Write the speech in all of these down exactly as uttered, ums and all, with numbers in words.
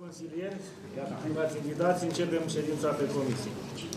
consilieri, stimați invitați, începem ședința pe comisie.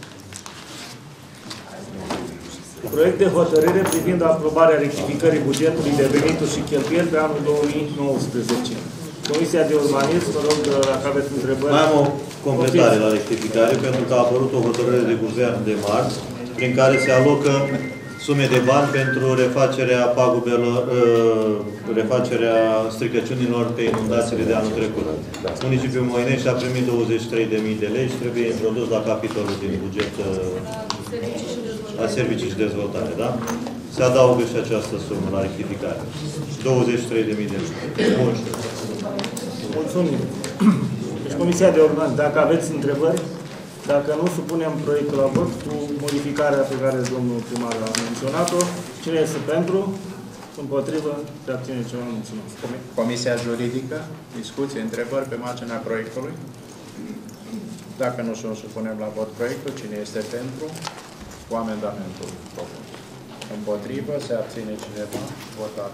Proiect de hotărâre privind aprobarea rectificării bugetului de venituri și cheltuieli pe anul două mii nouăsprezece. Comisia de urbanism, vă rog, dacă aveți întrebări. Mai am o completare la rectificare, pentru că a apărut o hotărâre de guvern de marți, prin care se alocă sume de bani pentru refacerea pagubelor, refacerea stricăciunilor pe inundațiile de anul trecut. Municipiul Moinești a primit douăzeci și trei de mii de lei și trebuie introdus la capitolul din buget la servicii și dezvoltare, da? Se adaugă și această sumă la rectificare. douăzeci și trei de mii de lei. Mulțumim. Deci Comisia de Urbanism, dacă aveți întrebări, dacă nu, supunem proiectul la vot cu modificarea pe care domnul primar a menționat-o. Cine este pentru? Împotrivă? Se abține ceva? Mulțumesc. Comisia Juridică, discuții, întrebări pe marginea proiectului. Dacă nu sunt, supunem la vot proiectul. Cine este pentru? Cu amendamentul propus. Împotrivă? Se abține cineva? Votat.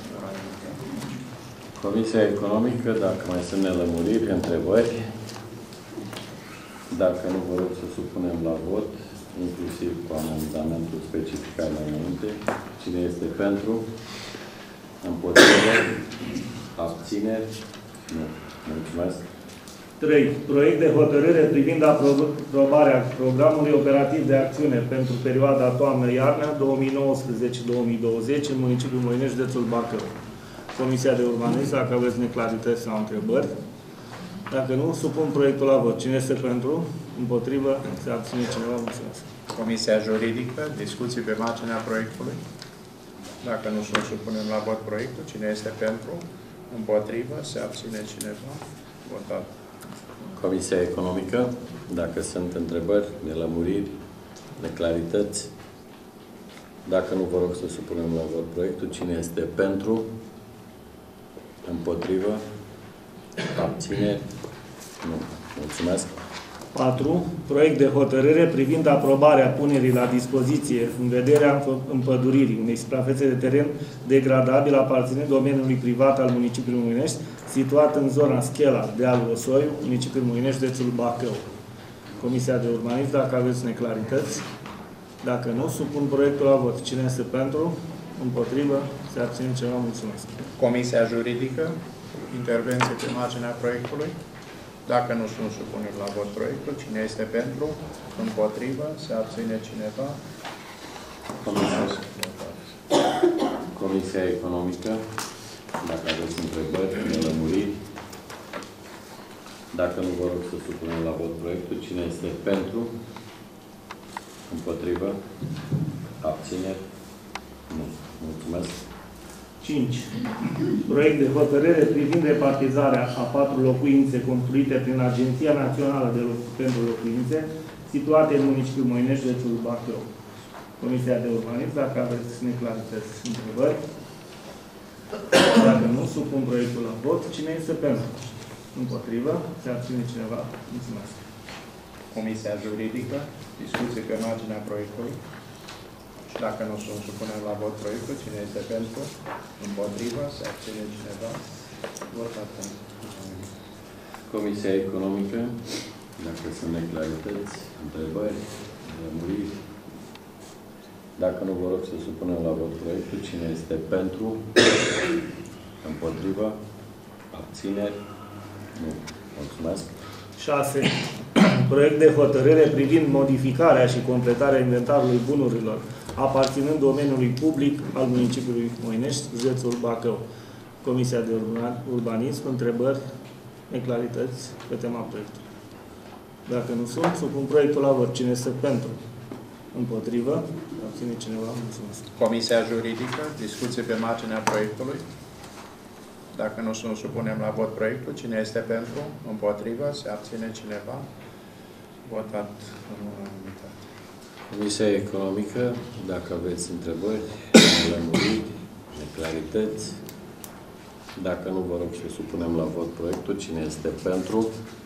Comisia Economică, dacă mai sunt nelămuriri, întrebări. Dacă nu, vă rog să supunem la vot, inclusiv cu amendamentul specificat mai înainte. Cine este pentru? Împotrivă? Abțineri? Nu. Mulțumesc. trei. Proiect de hotărâre privind aprobarea programului operativ de acțiune pentru perioada toamnă-iarnă două mii nouăsprezece două mii douăzeci în municipiul Moinești, județul Bacău. Comisia de urbanism, dacă aveți neclarități sau întrebări. Dacă nu, supun proiectul la vot. Cine este pentru? Împotrivă? Se abține cineva? Mulțumesc. Comisia Juridică, discuții pe marginea proiectului. Dacă nu sunt, supunem la vot proiectul. Cine este pentru? Împotrivă? Se abține cineva? Votat. Comisia Economică, dacă sunt întrebări, nelămuriri, neclarități. Dacă nu, vă rog să supunem la vot proiectul. Cine este pentru? Împotrivă? Abțineri? Nu. Mulțumesc. patru. Proiect de hotărâre privind aprobarea punerii la dispoziție în vederea împăduririi unei suprafețe de teren degradabil aparținând domeniului privat al municipiului Moinești, situat în zona Schela, dealul Osoiu, municipiul Moinești, județul Bacău. Comisia de urbanism, dacă aveți neclarități. Dacă nu, supun proiectul la vot. Cine este pentru? Împotrivă? Se abține ceva? Mulțumesc. Comisia Juridică, intervenție pe marginea proiectului. Dacă nu sunt, supunem la vot proiectul. Cine este pentru? Împotrivă? Se abține cineva? Comisia, Comisia Economică, dacă aveți întrebări, nelămuriri. Dacă nu, vă rog să supunem la vot proiectul. Cine este pentru? Împotrivă? Abțineri? Nu. Mulțumesc. cinci. Proiect de hotărâre privind repartizarea a patru locuințe construite prin Agenția Națională de Loc pentru Locuințe, situate în municipiul Moinești, județul Bacău. Comisia de urbanism, dacă aveți neclarități, întrebări. Dacă nu, supun proiectul la vot. Cine este pentru? Împotrivă? Se abține cineva? Mulțumesc. Comisia Juridică, discuții pe marginea proiectului. Și dacă nu sunt, supunem la vot proiectul. Cine este pentru? Împotrivă? Se abține cineva? Votat. Comisia Economică, dacă sunt neclarități, întrebări, lămuriri. Dacă nu, vă rog să supunem la vot proiectul. Cine este pentru? Împotrivă? Abțineri? Nu. Mulțumesc. șase. Proiect de hotărâre privind modificarea și completarea inventarului bunurilor aparținând domeniului public al municipiului Moinești, județul Bacău. Comisia de urbanism, întrebări, neclarități pe tema proiectului. Dacă nu sunt, supun proiectul la vot. Cine este pentru? Împotrivă? Abține cineva? Mulțumesc. Comisia Juridică, discuții pe marginea proiectului. Dacă nu sunt, supunem la vot proiectul. Cine este pentru? Împotrivă? Se abține cineva? Votat în unanimitate. Comisia Economică, dacă aveți întrebări, nelămuriri, neclarități. Dacă nu, vă rog să supunem la vot proiectul. Cine este pentru?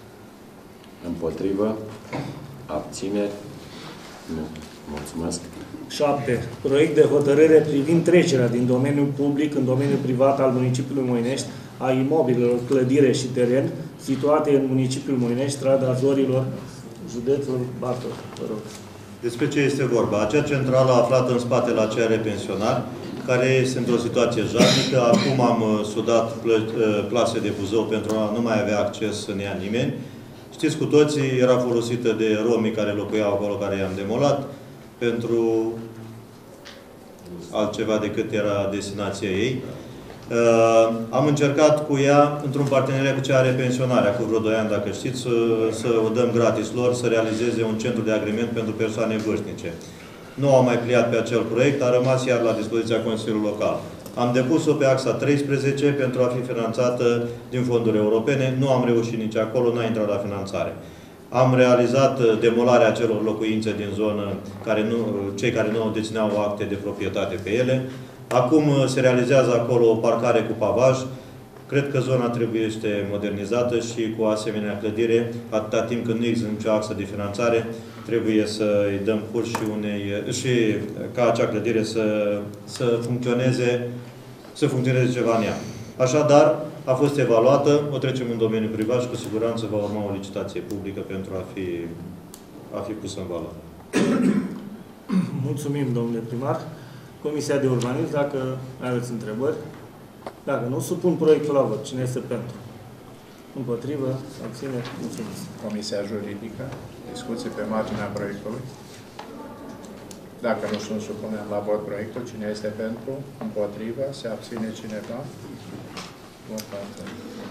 Împotrivă? Abțineri? Nu. Mulțumesc. șapte. Proiect de hotărâre privind trecerea din domeniul public în domeniul privat al municipiului Moinești a imobilelor, clădire și teren situate în municipiul Moinești, strada Zorilor, județul Bacău. Vă rog. Despre ce este vorba? Acea centrală aflată în spatele la cea pensionari, care este într-o situație jalnică. Acum am sudat plase de Buzău pentru a nu mai avea acces în ea nimeni. Știți cu toții, era folosită de romii care locuiau acolo, care i-am demolat, pentru altceva decât era destinația ei. Uh, am încercat cu ea, într-un parteneriat cu cea are pensionarea, cu vreo doi ani, dacă știți, să, să o dăm gratis lor, să realizeze un centru de agrement pentru persoane vârstnice. Nu am mai pliat pe acel proiect, a rămas iar la dispoziția Consiliului Local. Am depus-o pe axa treisprezece pentru a fi finanțată din fonduri europene. Nu am reușit nici acolo, n-a intrat la finanțare. Am realizat demolarea acelor locuințe din zonă, care nu, cei care nu dețineau acte de proprietate pe ele. Acum se realizează acolo o parcare cu pavaj. Cred că zona trebuie modernizată și cu asemenea clădire, atâta timp când nu există nicio axă de finanțare, trebuie să îi dăm curs și, unei, și ca acea clădire să, să funcționeze, să funcționeze ceva în ea. Așadar, a fost evaluată, o trecem în domeniul privat și cu siguranță va urma o licitație publică pentru a fi, a fi pusă în valoare. Mulțumim, domnule primar. Comisia de Urbanism, dacă aveți întrebări. Dacă nu, supun proiectul la vot. Cine este pentru? Împotrivă? Abține? Mulțumesc. Comisia Juridică. Discuții pe marginea proiectului. Dacă nu sunt, supunem la vot proiectul. Cine este pentru? Împotrivă? Se abține cineva? Votați.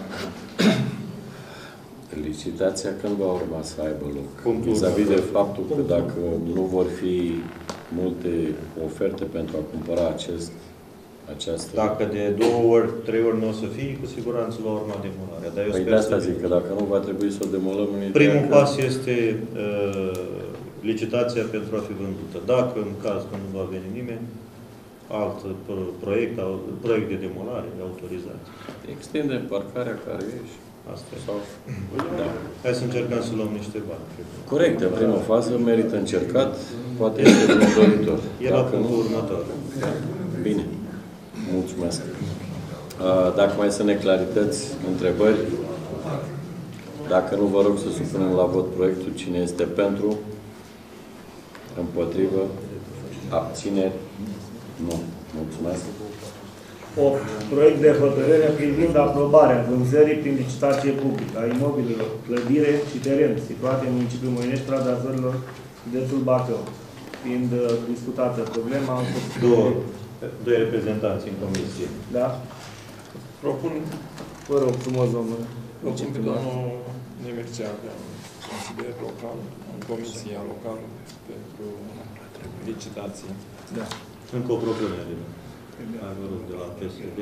Licitația când va urma să aibă loc? Vis-a-vis de faptul că dacă nu vor fi multe oferte pentru a cumpăra acest, această... Dacă de două ori, trei ori nu o să fie, cu siguranță va urma demolarea. Dar eu păi sper de asta să zic, că dacă nu va trebui să o demolăm în primul că... pas este uh, licitația pentru a fi vândută. Dacă, în caz că nu va veni nimeni, alt proiect, proiect de demolare, de autorizație. Extindem parcarea care e și... Asta e. Sau... Da. Hai să încercăm să luăm niște bani. Corect, în prima fază merită încercat, poate este un doritor. E la punctul următor. Bine. Mulțumesc. Dacă mai sunt neclarități, întrebări, dacă nu, vă rog să supunem la vot proiectul. Cine este pentru? Împotrivă? Abțineri? Nu. Mulțumesc. opt. Proiect de hotărâre privind aprobarea vânzării prin licitație publică a imobilelor, clădire și teren situate în municipiul Moinești, strada Zorilor, județul Bacău. Fiind uh, discutată problema, am fost... Două, doi reprezentanți în comisie. Da? Propun, Vă rog frumos, domnule. propun pe domnul Nemercea, consilier local, în comisia locală pentru licitație. Da. Încă o propunere. Ai văzut de la P S D.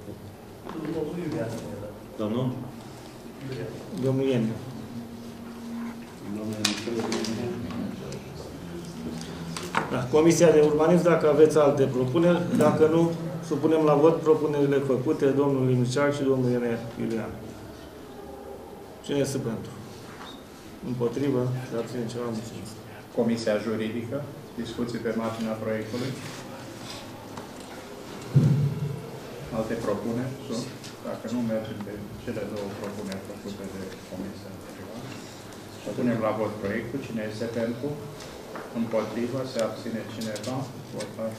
Domnul? Domnul Iene. Da. Comisia de Urbanism, dacă aveți alte propuneri, dacă nu, supunem la vot propunerile făcute, domnul Limiciac și domnul Iene Iulian. Cine este pentru? Împotrivă? Se abține ceva? Mulțumesc. Comisia Juridică. Discuții pe marginea proiectului. Alte propuneri sunt? Dacă nu, mergem pe cele două propuneri făcute de Comisia Privată. Să punem la vot proiectul. Cine este pentru? Împotrivă? Se abține cineva? Votați.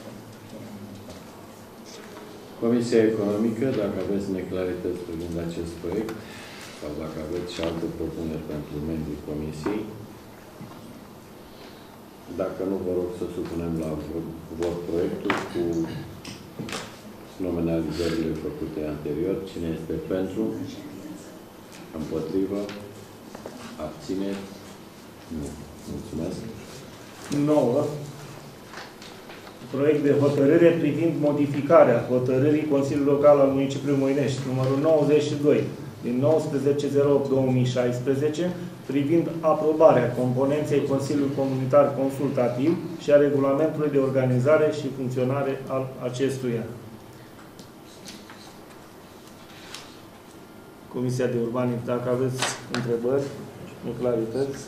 Comisia Economică, dacă aveți neclarități privind acest proiect, sau dacă aveți și alte propuneri pentru membrii Comisiei, dacă nu, vă rog să supunem la vot proiectul cu nominalizările făcute anterior. Cine este pentru? Împotrivă? Abțineri? Nu. Mulțumesc. nouă. Proiect de hotărâre privind modificarea hotărârii Consiliului Local al Municipiului Moinești, numărul nouăzeci și doi, din nouăsprezece zero opt două mii șaisprezece, privind aprobarea componenței Consiliului Comunitar Consultativ și a regulamentului de organizare și funcționare al acestuia. Comisia de Urbanism, dacă aveți întrebări, neclarități.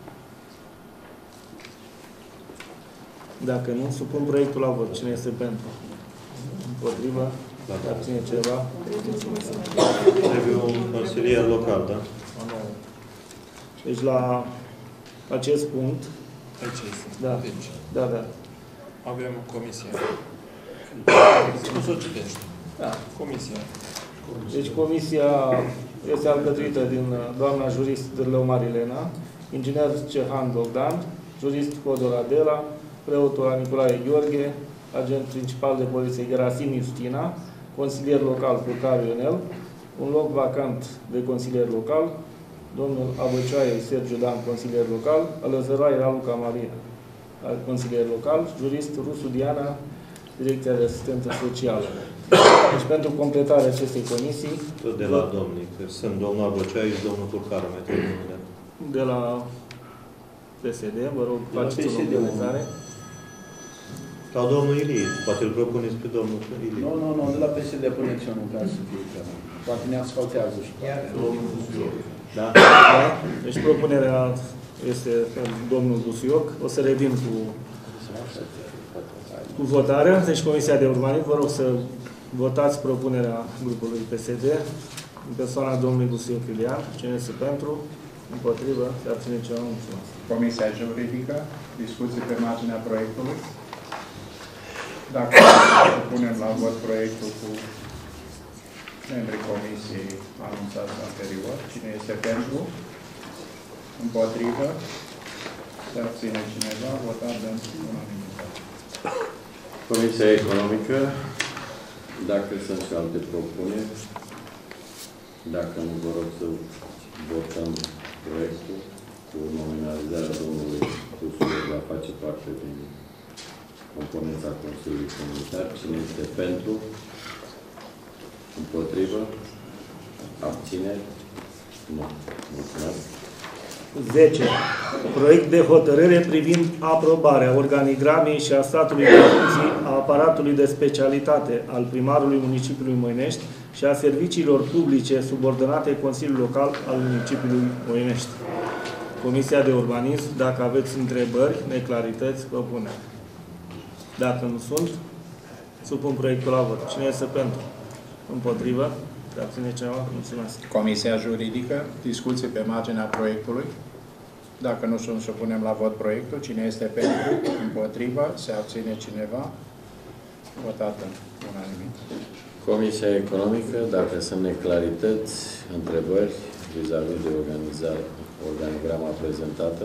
Dacă nu, supun proiectul la vot. Cine este pentru? Împotriva? Abține ceva? Trebuie un consilier local, da? Deci la acest punct, Aici este. da, Deci, da, da, avem comisia. Nu s-o citește. da. Comisia. Deci comisia este alcătuită din doamna jurist Dârlău Marilena, inginer Cehan Bogdan, jurist Hodor Adela, preotul Nicolae Gheorghe, agent principal de poliție Gerasim Justina, consilier local Plucariu Ionel, un loc vacant de consilier local, domnul Abăcioaie Sergiu Dan, consilier local, Alăzăroaie Raluca Maria, consilier local, jurist Rusu Diana, Direcția de Asistență Socială. Deci, pentru completarea acestei comisii... Tot de la domnii, că sunt domnul Abăcioaie și domnul Turcaru, mai trebuie numele. De la P S D, vă rog, faceți o nominalizare. Sau domnul Ilie, poate îl propuneți pe domnul Ilie. Nu, nu, nu, de la P S D puneți unul ca să fie clar. Poate ne asfaltează și Da? Da? Deci propunerea este domnul Busuioc. O să revin cu, cu votarea. Deci Comisia de Urbanism, vă rog să votați propunerea grupului P S D în persoana domnului Busuioc Iulian. Cine este pentru? Împotrivă? Se abține ceva? Mulțumesc. Comisia Juridică, discuții pe marginea proiectului. Dacă punem la vot proiectul cu membrii comisiei anunțați anterior, cine este pentru? Împotrivă? Se abține cineva? Votat de unanimitate. Comisia Economică, dacă sunt și alte propuneri, dacă nu, vă rog să votăm proiectul cu nominalizarea domnului Busuioc va face parte din componența Consiliului Comunitar. Cine este pentru? Împotrivă? Abțineri? Nu. Mulțumesc. zece. Proiect de hotărâre privind aprobarea organigramei și a statului de funcții a aparatului de specialitate al primarului municipiului Moinești și a serviciilor publice subordonate Consiliului Local al municipiului Moinești. Comisia de Urbanism, dacă aveți întrebări, neclarități, propuneri. Dacă nu sunt, supun proiectul la vot. Cine este pentru? Împotrivă? Se abține cineva? Mulțumesc. Comisia Juridică, discuții pe marginea proiectului. Dacă nu sunt, supunem la vot proiectul. Cine este pentru? Împotrivă? Se abține cineva? Votat în unanimitate. Comisia Economică, dacă sunt neclarități, întrebări vis-a-vis de organizare, organigrama prezentată.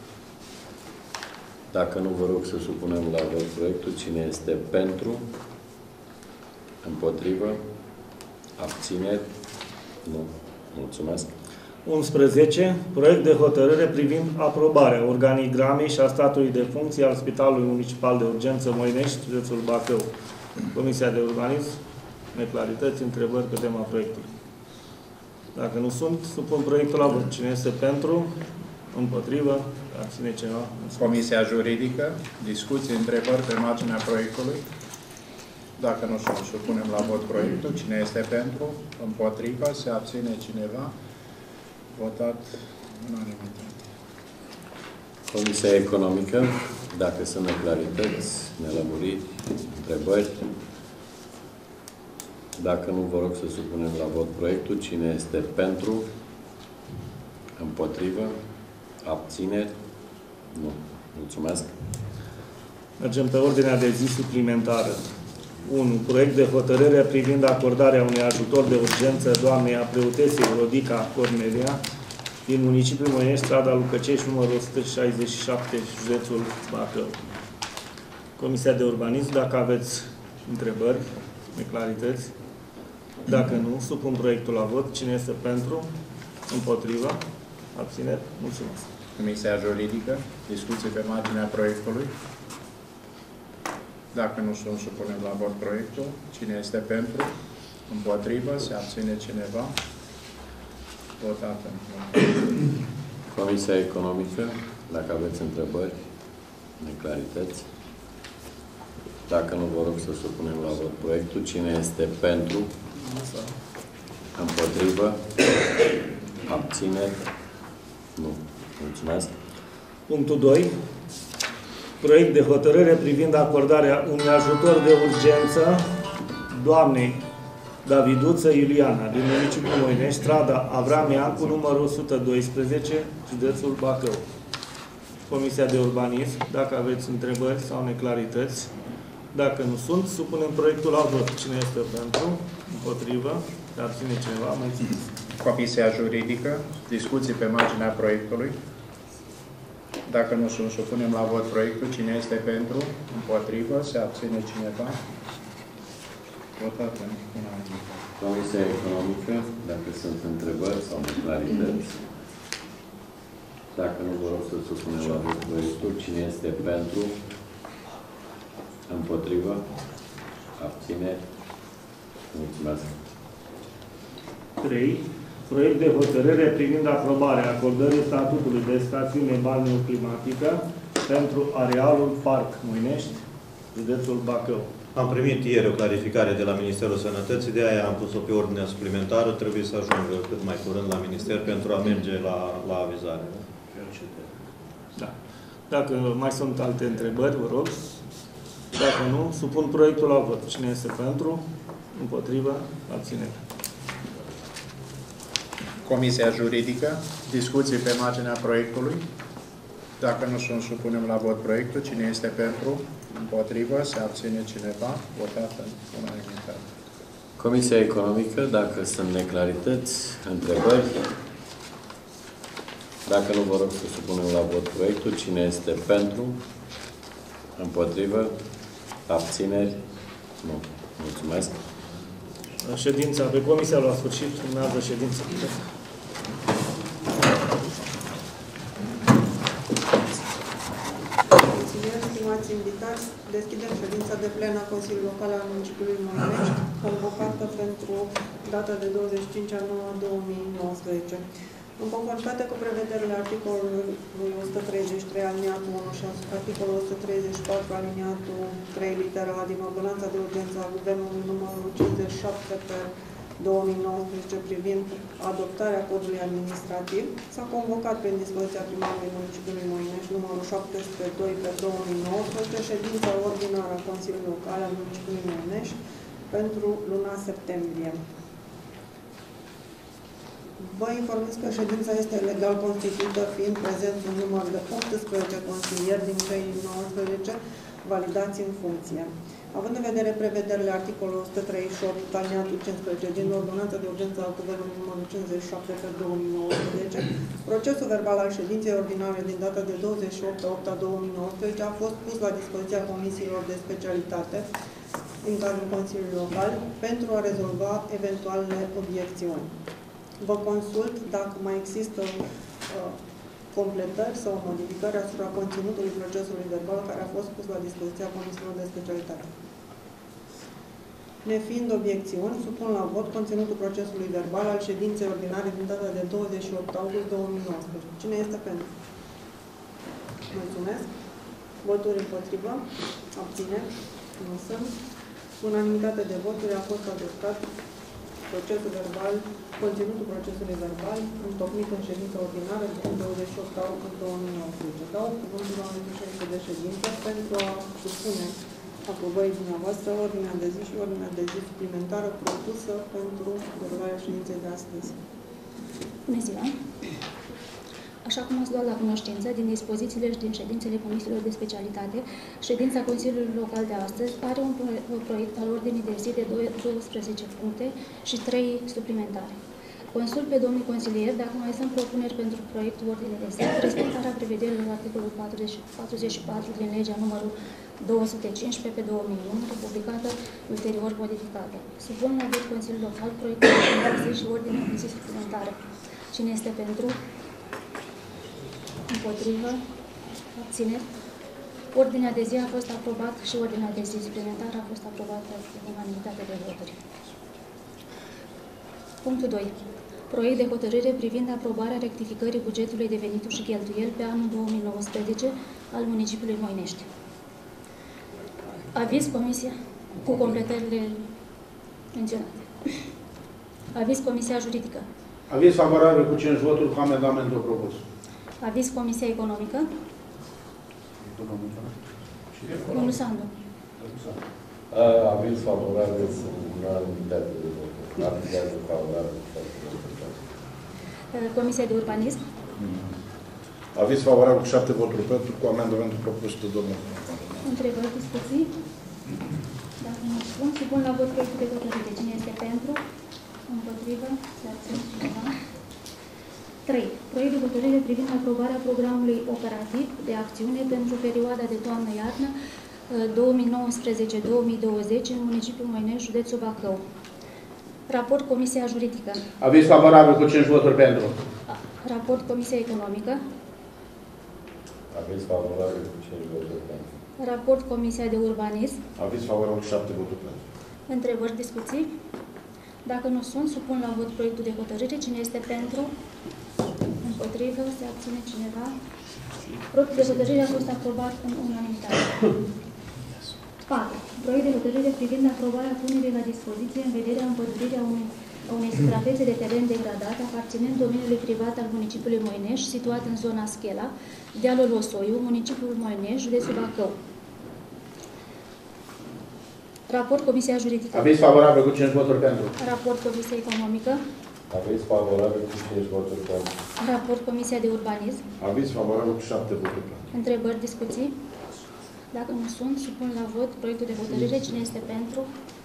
Dacă nu, vă rog să supunem la vot proiectul. Cine este pentru? Împotrivă? Abțineri? Nu. Mulțumesc. unsprezece. Proiect de hotărâre privind aprobarea organigramei și a statului de funcții al Spitalului Municipal de Urgență Moinești, județul Bacău. Comisia de Urbanism, neclarități, întrebări pe tema proiectului. Dacă nu sunt, supun proiectul la vot. Cine este pentru? Împotrivă? Abține ceva? Comisia Juridică, discuții, întrebări pe marginea proiectului. Dacă nu sunt, supunem la vot proiectul. Cine este pentru? Împotrivă? Se abține cineva? Votat unanimitate. Comisia Economică, dacă sunt neclarități, nelămuriri, întrebări. Dacă nu, vă rog să supunem la vot proiectul. Cine este pentru? Împotrivă? Abțineri? Nu. Mulțumesc. Mergem pe ordinea de zi suplimentară. unu. Proiect de hotărâre privind acordarea unui ajutor de urgență doamnei a preotesei Rodica Cornelia din municipiul Moinești, strada Lucăcești, numărul o sută șaizeci și șapte, județul Bacău. Comisia de Urbanism, dacă aveți întrebări, neclarități. Dacă nu, supun proiectul la vot. Cine este pentru? Împotriva? Abțineri? Mulțumesc. Comisia Juridică, discuții pe marginea proiectului. Dacă nu sunt, supunem la vot proiectul. Cine este pentru? Împotrivă? Se abține cineva? Votată. Comisia Economică, dacă aveți întrebări, neclarități. Dacă nu, vă rog să supunem la vot proiectul. Cine este pentru? Împotrivă? Abțineri? Nu. Mulțumesc. Punctul doi. Proiect de hotărâre privind acordarea unui ajutor de urgență doamnei Daviduță Iuliana, din municipiul Moinești, strada Avram Iancu, numărul o sută doisprezece, județul Bacău. Comisia de Urbanism, dacă aveți întrebări sau neclarități. Dacă nu sunt, supunem proiectul la vot. Cine este pentru? Împotrivă? Se abține cineva? Mulțumesc. Comisia Juridică, discuții pe marginea proiectului. Dacă nu sunt, supunem la vot proiectul. Cine este pentru? Împotrivă? Se abține cineva? Votat în unanimitate. Comisia Economică, dacă sunt întrebări sau neclarități. Dacă nu, vă rog să supunem la vot proiectul. Cine este pentru? Împotrivă? Abțineri? Mulțumesc. trei. Proiect de hotărâre privind aprobarea acordării statutului de stațiune balneoclimatică pentru arealul Parc Moinești, județul Bacău. Am primit ieri o clarificare de la Ministerul Sănătății, de aia am pus-o pe ordinea suplimentară. Trebuie să ajungă cât mai curând la Minister pentru a merge la, la avizare. Da. Dacă mai sunt alte întrebări, vă rog. Dacă nu, supun proiectul la vot. Cine este pentru? Împotrivă? Abținere. Comisia Juridică, discuții pe marginea proiectului. Dacă nu sunt, supunem la vot proiectul. Cine este pentru? Împotrivă? Se abține cineva? Votat în unanimitate. Comisia Economică, dacă sunt neclarități, întrebări. Dacă nu, vă rog să supunem la vot proiectul. Cine este pentru? Împotrivă? Abțineri? Nu. Mulțumesc. Ședința pe comisia la sfârșit, urmează ședința. Stimați invitați, deschidem ședința de plen a Consiliului Local al Municipiului Moinești, convocată pentru data de douăzeci și cinci a nouă două mii nouăsprezece. În conformitate cu prevederile articolului o sută treizeci și trei aliniatul unu și articolul o sută treizeci și patru aliniatul trei litera A din Ordonanța de Urgență a Guvernului numărul cincizeci și șapte pe două mii nouăsprezece privind adoptarea codului administrativ, s-a convocat prin dispoziția primarului Municipiului Moinești numărul șapte sute doi pe două mii nouăsprezece ședința ordinară a Consiliului Local al Municipiului Moinești pentru luna septembrie. Vă informez că ședința este legal constituită, fiind prezent un număr de optsprezece consilieri din cei nouăsprezece validați în funcție. Având în vedere prevederile articolului o sută treizeci și opt, alineatul cincisprezece din Ordonanța de Urgență a Guvernului numărul cincizeci și șapte pe două mii nouăsprezece, procesul verbal al ședinței ordinare din data de douăzeci și opt a opt a două mii nouăsprezece a fost pus la dispoziția comisiilor de specialitate din cadrul Consiliului Local pentru a rezolva eventuale obiecțiuni. Vă consult dacă mai există uh, completări sau modificări asupra conținutului procesului verbal care a fost pus la dispoziția comisiilor de specialitate. Nefiind obiecțiuni, supun la vot conținutul procesului verbal al ședinței ordinare din data de douăzeci și opt august două mii nouăsprezece. Cine este pentru? Mulțumesc. Voturi împotrivă? Abțineri? Nu sunt. Unanimitate de voturi a fost adoptat procesul verbal, conținutul procesului verbal, întocmit în ședința ordinară din douăzeci și opt august două mii nouăsprezece. Dau cuvântul la președinte de ședință pentru a supune aprobării dumneavoastră ordinea de zi și ordinea de zi suplimentară propusă pentru derularea ședinței de astăzi. Bună ziua! Așa cum ați luat la cunoștință din dispozițiile și din ședințele comisiilor de specialitate, ședința Consiliului Local de astăzi are un proiect al ordinii de zi de douăsprezece puncte și trei suplimentare. Consult pe domnii consilieri dacă mai sunt propuneri pentru proiectul ordinii de zi, respectarea prevederilor articolul patruzeci și patru din legea numărul două sute cincisprezece pe două mii unu, publicată ulterior modificată. Supun la vot Consiliul Local proiectul ordinii de zi și ordinea de zi suplimentară. Cine este pentru? Împotrivă? Abțineri? Ordinea de zi a fost aprobată și ordinea de zi suplimentară a fost aprobată cu unanimitate de voturi. Punctul doi. Proiect de hotărâre privind aprobarea rectificării bugetului de venituri și cheltuieli pe anul două mii nouăsprezece al municipiului Moinești. Aviz Comisia cu completările menționate. Aviz Comisia Juridică. Aviz favorabil cu cinci voturi cu amendamentul propus. Aviz Comisia Economică. Domnul Sandu. Aviz favorabil cu unanimitate de voturi. Aviz favorabil cu șapte voturi pentru. Comisia de Urbanism. Aviz favorabil cu șapte voturi pentru, cu amendamentul propus de domnul. Întrebări, discuții? Dacă nu spun, supun la vot proiectul de hotărâre. Cine este pentru? Împotrivă? Se abține cineva? trei. Proiect de hotărâre privind aprobarea programului operativ de acțiune pentru perioada de toamnă-iarnă două mii nouăsprezece două mii douăzeci în municipiul Moinești, județul Bacău. Raport Comisia Juridică. Aviz favorabil cu cinci voturi pentru. Raport Comisia Economică. Aviz favorabil cu cinci voturi pentru. Raport Comisia de Urbanism. Aviz favorabil cu șapte voturi pentru. Întrebări, discuții? Dacă nu sunt, supun la vot proiectul de hotărâre. Cine este pentru? Împotrivă? Se abține cineva? Proiectul de hotărâre a fost aprobat în unanimitate. patru. Proiect de hotărâre privind aprobarea punerii la dispoziție în vederea împăduririi a unei, a unei suprafețe de teren degradat aparținând domeniului privat al municipiului Moinești, situat în zona Schela, dealul Osoiu, municipiul Moinești, județul Bacău. Raport Comisia Juridică. Aviz favorabil cu cinci voturi pentru. Raport Comisia Economică. Aviz favorabil cu cinci voturi pentru. Raport Comisia de Urbanism. Aviz favorabil cu șapte voturi pentru. Întrebări, discuții? Dacă nu sunt, supun la vot proiectul de hotărâre. Cine este pentru?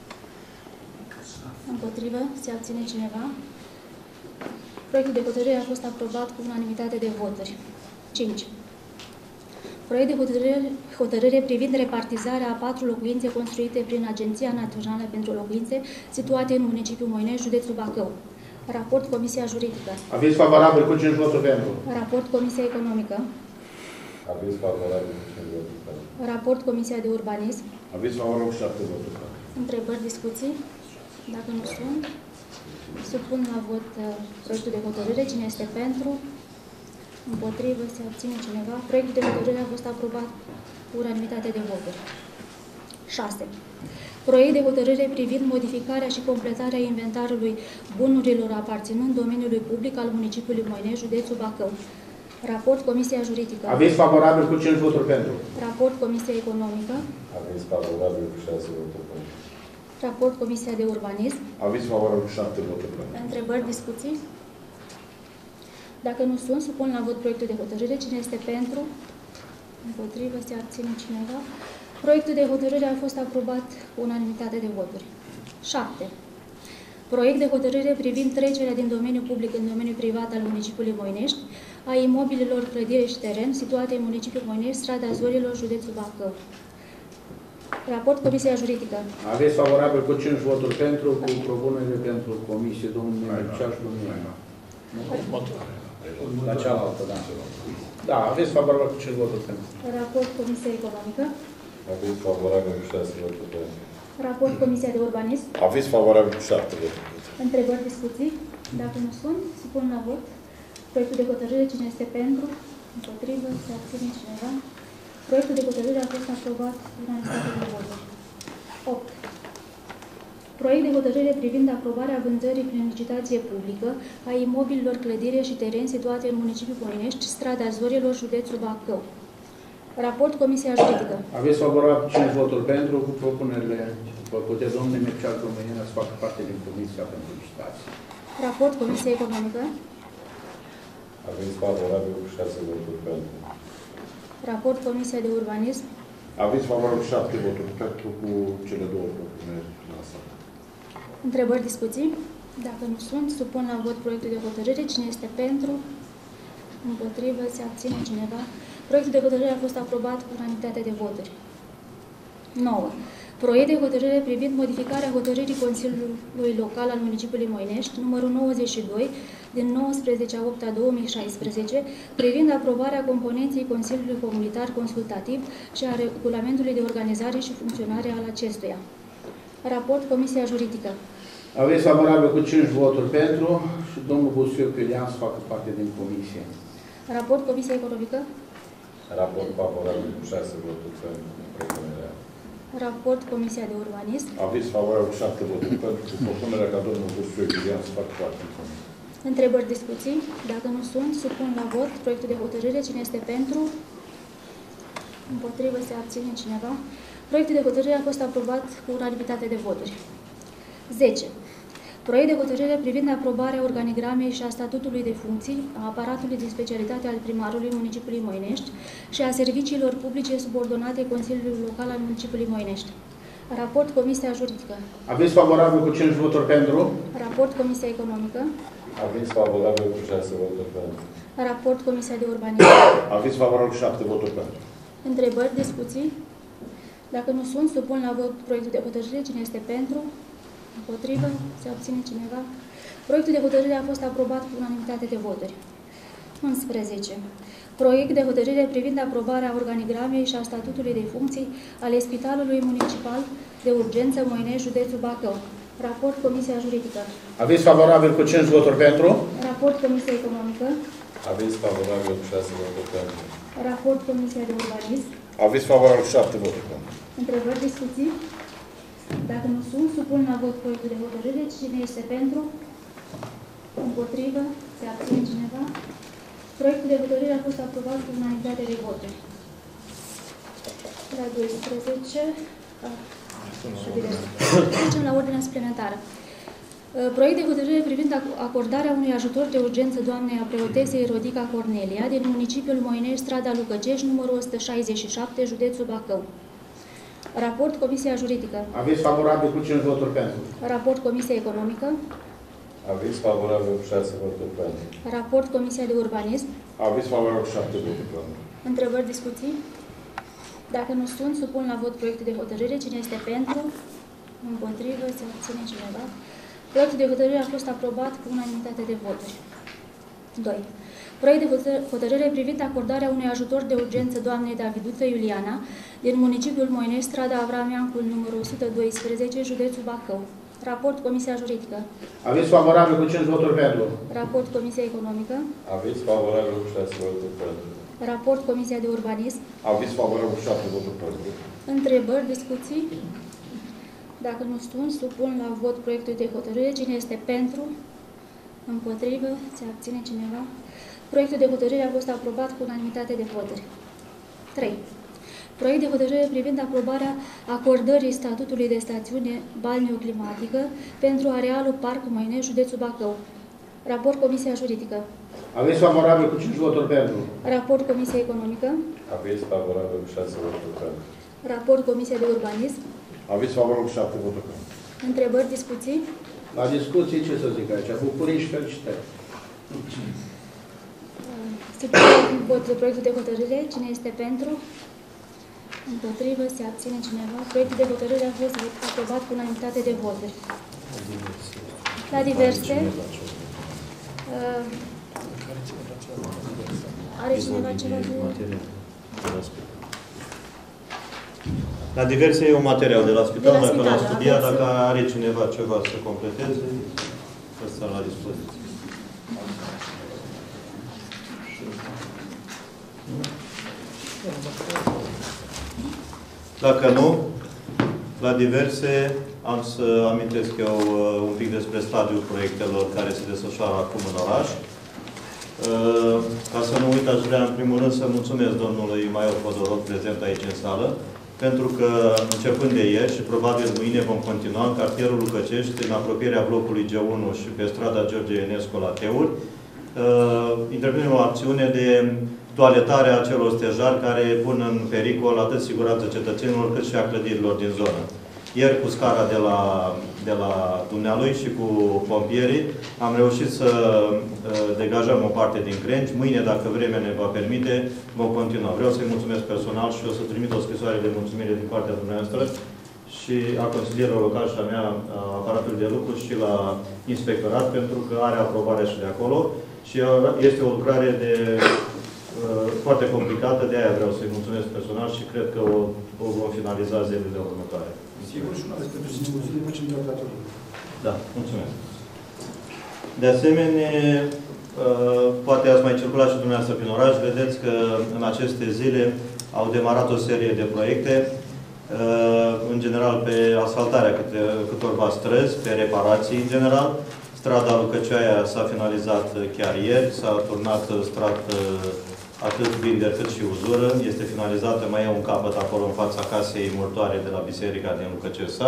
Împotrivă? Se abține cineva? Proiectul de hotărâre a fost aprobat cu unanimitate de voturi. cinci. Proiect de hotărâre, hotărâre privind repartizarea a patru locuințe construite prin Agenția Națională pentru Locuințe, situate în municipiul Moinești, județul Bacău. Raport Comisia Juridică. Aviz favorabil cu cinci voturi pentru. Raport Comisia Economică. Aviz favorabil cu cinci voturi pentru. Raport Comisia de Urbanism. Aviz favorabil cu șapte voturi pentru. Întrebări, discuții? Dacă nu sunt, supun la vot uh, proiectul de hotărâre. Cine este pentru? Împotrivă? Se abține cineva? Proiectul de hotărâre a fost aprobat cu unanimitate de voturi. șase. Proiect de hotărâre privind modificarea și completarea inventarului bunurilor aparținând domeniului public al municipiului Moinești, județul Bacău. Raport Comisia Juridică. Aviz favorabil cu cinci voturi pentru. Raport Comisia Economică. Aviz favorabil cu șase voturi pentru. Raport Comisia de Urbanism. Aviz favorabil cu șapte voturi pentru. Întrebări, discuții? Dacă nu sunt, supun la vot proiectul de hotărâre. Cine este pentru? Împotrivă? Se abține cineva? Proiectul de hotărâre a fost aprobat cu unanimitate de voturi. șapte. Proiect de hotărâre privind trecerea din domeniul public în domeniul privat al municipiului Moinești a imobilelor, clădire și teren situate în municipiul Moinești, strada Zorilor, județul Bacău. Raport Comisia Juridică. Aviz favorabil cu cinci voturi pentru, cu propunere pentru comisie, domnul Mircea și domnul Ioana. La cealaltă, da. Da, aviz favorabil cu cinci voturi pentru. Raport Comisia Economică. Aviz favorabil cu șase voturi pentru. Raport Comisia de Urbanism. Aviz favorabil cu șapte voturi pentru. Întrebări, discuții? Dacă nu sunt, supun la vot proiectul de hotărâre. Cine este pentru? Împotrivă? Se abține cineva? Proiectul de hotărâre a fost aprobat în unanimitate de voturi. opt. Proiect de hotărâre privind aprobarea vânzării prin licitație publică a imobililor, clădire și teren situate în municipiul Moinești, strada Zorilor, județul Bacău. Raport Comisia Juridică. Aviz favorabil cu cinci voturi pentru, cu propunerile făcute domnul Mircea și domnul Ioana să facă parte din Comisia pentru Licitații. Raport Comisia Economică. Aviz favorabil cu șase voturi pentru. Raport Comisia de Urbanism. Aviz favorabil cu șapte voturi pentru, cu cele două propuneri lansate. Întrebări, discuții? Dacă nu sunt, supun la vot proiectul de hotărâre. Cine este pentru? Împotrivă? Se abține cineva? Proiectul de hotărâre a fost aprobat cu unanimitate de voturi. nouă. Proiect de hotărâre privind modificarea hotărârii Consiliului Local al municipiului Moinești, numărul nouăzeci și doi, din nouăsprezece a opta două mii șaisprezece, privind aprobarea componenței Consiliului Comunitar Consultativ și a regulamentului de organizare și funcționare al acestuia. Raport Comisia Juridică. Aviz favorabil cu cinci voturi pentru și domnul Busiu Iulian să facă parte din comisie. Raport Comisia Economică. Raport favorabil cu șase voturi pentru propunerea. Raport Comisia de Urbanism. Aviz favorabil cu șapte voturi pentru, cu propunerea ca domnul Busiu Iulian să facă parte din comisie. Întrebări, discuții? Dacă nu sunt, supun la vot proiectul de hotărâre. Cine este pentru? Împotrivă? Se abține cineva? Proiectul de hotărâre a fost aprobat cu unanimitate de voturi. zece. Proiect de hotărâre privind aprobarea organigramei și a statutului de funcții a aparatului de specialitate al primarului municipiului Moinești și a serviciilor publice subordonate Consiliului Local al municipiului Moinești. Raport Comisia Juridică. Aviz favorabil cu cinci voturi pentru. Raport Comisia Economică. Aviz favorabil cu șase voturi pentru. Raport Comisia de Urbanism. Aviz favorabil cu șapte voturi pentru. Întrebări, discuții? Dacă nu sunt, supun la vot proiectul de hotărâre. Cine este pentru? Împotrivă? Se abține cineva? Proiectul de hotărâre a fost aprobat cu unanimitate de voturi. unsprezece. Proiect de hotărâre privind aprobarea organigramei și a statutului de funcții ale Spitalului Municipal de Urgență Moinești, județul Bacău. Raport Comisia Juridică. Aviz favorabil cu cinci voturi pentru. Raport Comisia Economică. Aviz favorabil cu șase voturi pentru. Raport Comisia de Urbanism. Aviz favorabil cu șapte voturi pentru. Întrebări, discuții? Dacă nu sunt, supun la vot proiectul de hotărâre. Cine este pentru? Împotrivă? Se abține cineva? Proiectul de hotărâre a fost aprobat cu unanimitate de voturi. La doisprezece. Trecem la ordinea suplimentară. Proiect de hotărâre privind acordarea unui ajutor de urgență doamnei a preotesei Rodica Cornelia din municipiul Moinești, strada Lucăcești, numărul o sută șaizeci și șapte, județul Bacău. Raport Comisia Juridică. Aviz favorabil cu cinci voturi pentru. Raport Comisia Economică. Aviz favorabil cu șase voturi pentru. Raport Comisia de Urbanism. Aviz favorabil cu șapte voturi pentru. Întrebări, discuții? Dacă nu sunt, supun la vot proiectul de hotărâre. Cine este pentru? Împotrivă? Se abține cineva? Proiectul de hotărâre a fost aprobat cu unanimitate de voturi. doi. Proiect de hotărâre privind acordarea unui ajutor de urgență doamnei Daviduță Iuliana din municipiul Moinești, strada Avram Iancul, numărul o sută doisprezece, județul Bacău. Raport Comisia Juridică. Aviz favorabil cu cinci voturi pentru. Raport Comisia Economică. Aviz favorabil cu șase voturi pentru. Raport Comisia de Urbanism. Aviz favorabil cu șapte voturi pentru. Întrebări, discuții? Dacă nu sunt, supun la vot proiectul de hotărâre. Cine este pentru? Împotrivă? Se abține cineva? Proiectul de hotărâre a fost aprobat cu unanimitate de voturi. trei. Proiect de hotărâre privind aprobarea acordării statutului de stațiune balneoclimatică pentru arealul Parc Moinești, județul Bacău. Raport Comisia Juridică. Aviz favorabil cu cinci voturi pentru. Raport Comisia Economică. Aviz favorabil cu șase voturi pentru. Raport Comisia de Urbanism. Aviz favorabil cu șapte voturi pentru. Întrebări, discuții? La discuții, ce să zic aici? Bucurii și felicitări. Supun vot proiectul de hotărâre. Cine este pentru? Împotrivă? Se abține cineva? Proiectul de hotărâre a fost aprobat cu unanimitate de voturi. La diverse. Uh, are cineva ceva de... La diverse e un material de la spital, de la dacă l-a studiat, aveți... dacă are cineva ceva să completeze, ăsta la dispoziție. Dacă nu, la diverse am să amintesc eu un pic despre stadiul proiectelor care se desfășoară acum în oraș. Ca să nu uit, aș vrea în primul rând să mulțumesc domnului Maior Fodorov, prezent aici în sală, pentru că începând de ieri și probabil mâine vom continua în cartierul Lucăcești, în apropierea blocului G unu și pe strada George Enescu la Teuri, intervenim o acțiune de toaletare a celor stejari care pun în pericol atât siguranța cetățenilor cât și a clădirilor din zonă. Ieri, cu scara de la, de la dumnealui și cu pompierii, am reușit să uh, degajăm o parte din crengi. Mâine, dacă vremea ne va permite, vom continua. Vreau să-i mulțumesc personal și o să trimit o scrisoare de mulțumire din partea dumneavoastră și a consilierilor locali și a mea, a aparatului de lucru și la inspectorat, pentru că are aprobare și de acolo. Și este o lucrare de, uh, foarte complicată, de aia vreau să-i mulțumesc personal și cred că o, o vom finaliza zilele următoare. Sigur, și una despre președinția facem de operatorul. Da, mulțumesc. De asemenea, poate ați mai circulat și dumneavoastră prin oraș, vedeți că în aceste zile au demarat o serie de proiecte, în general pe asfaltarea câte, câtorva străzi, pe reparații în general. Strada Lucăcioaia s-a finalizat chiar ieri, s-a turnat strat atât binder cât și uzură. Este finalizată, mai e un capăt acolo în fața casei mortoare de la biserica din Lucăcești sat.